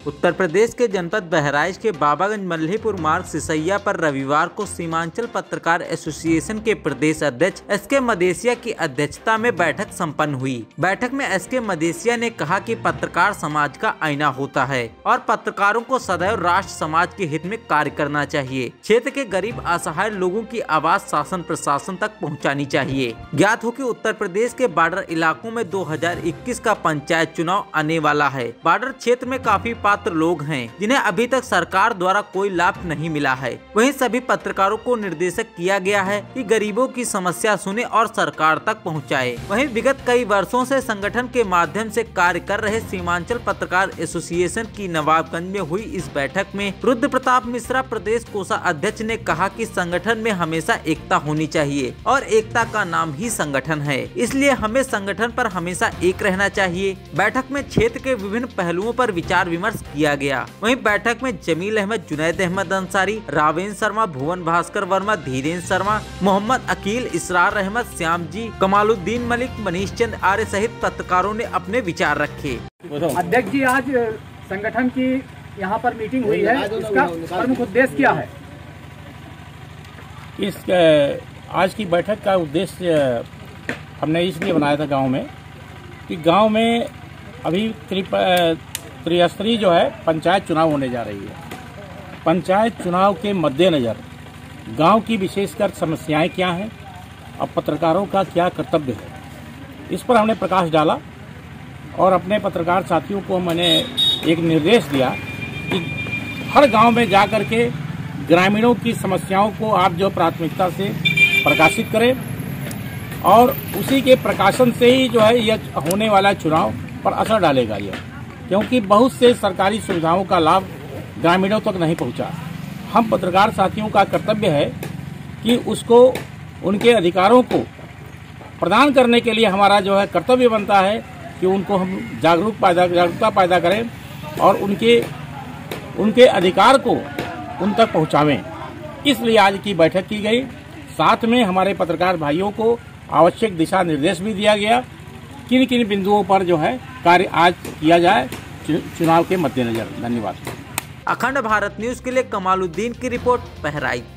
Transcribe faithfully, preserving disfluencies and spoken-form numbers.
उत्तर प्रदेश के जनपद बहराइच के बाबागंज मल्हीपुर मार्ग सिसैया पर रविवार को सीमांचल पत्रकार एसोसिएशन के प्रदेश अध्यक्ष एस के मदेसिया की अध्यक्षता में बैठक संपन्न हुई। बैठक में एस के मदेसिया ने कहा कि पत्रकार समाज का आईना होता है और पत्रकारों को सदैव राष्ट्र समाज के हित में कार्य करना चाहिए। क्षेत्र के गरीब असहाय लोगों की आवाज शासन प्रशासन तक पहुँचानी चाहिए। ज्ञात हो कि उत्तर प्रदेश के बॉर्डर इलाकों में दो हजार इक्कीस का पंचायत चुनाव आने वाला है। बॉर्डर क्षेत्र में काफी पात्र लोग हैं जिन्हें अभी तक सरकार द्वारा कोई लाभ नहीं मिला है। वहीं सभी पत्रकारों को निर्देशित किया गया है कि गरीबों की समस्या सुने और सरकार तक पहुंचाए। वहीं विगत कई वर्षों से संगठन के माध्यम से कार्य कर रहे सीमांचल पत्रकार एसोसिएशन की नवाबगंज में हुई इस बैठक में रुद्र प्रताप मिश्रा प्रदेश कोषाध्यक्ष ने कहा कि संगठन में हमेशा एकता होनी चाहिए और एकता का नाम ही संगठन है, इसलिए हमें संगठन पर हमेशा एक रहना चाहिए। बैठक में क्षेत्र के विभिन्न पहलुओं पर विचार विमर्श किया गया। वहीं बैठक में जमील अहमद, जुनैद अहमद अंसारी, रावेंद्र शर्मा, भुवन भास्कर वर्मा, धीरेन्द्र शर्मा, मोहम्मद अकील, इसरार अहमद, श्याम जी, कमालुद्दीन मलिक, मनीष चंद आर्य सहित पत्रकारों ने अपने विचार रखे। अध्यक्ष जी, आज संगठन की यहाँ पर मीटिंग हुई है, इसका प्रमुख उद्देश्य क्या है? इस आज की बैठक का उद्देश्य हमने इसलिए बनाया था गांव में कि गांव में अभी त्रिस्तरीय जो है पंचायत चुनाव होने जा रही है। पंचायत चुनाव के मद्देनजर गांव की विशेषकर समस्याएं क्या हैं और पत्रकारों का क्या कर्तव्य है, इस पर हमने प्रकाश डाला और अपने पत्रकार साथियों को मैंने एक निर्देश दिया कि हर गांव में जाकर के ग्रामीणों की समस्याओं को आप जो प्राथमिकता से प्रकाशित करें और उसी के प्रकाशन से ही जो है यह होने वाला चुनाव पर असर डालेगा यह, क्योंकि बहुत से सरकारी सुविधाओं का लाभ ग्रामीणों तक नहीं पहुंचा। हम पत्रकार साथियों का कर्तव्य है कि उसको उनके अधिकारों को प्रदान करने के लिए हमारा जो है कर्तव्य बनता है कि उनको हम जागरूक पैदा जागरूकता पैदा करें और उनके उनके अधिकार को उन तक पहुंचावें। इसलिए आज की बैठक की गई। साथ में हमारे पत्रकार भाइयों को आवश्यक दिशा निर्देश भी दिया गया किन किन बिंदुओं पर जो है कार्य आज किया जाए चुनाव के मद्देनजर। धन्यवाद। अखंड भारत न्यूज के लिए कमालुद्दीन की रिपोर्ट, बहराइच।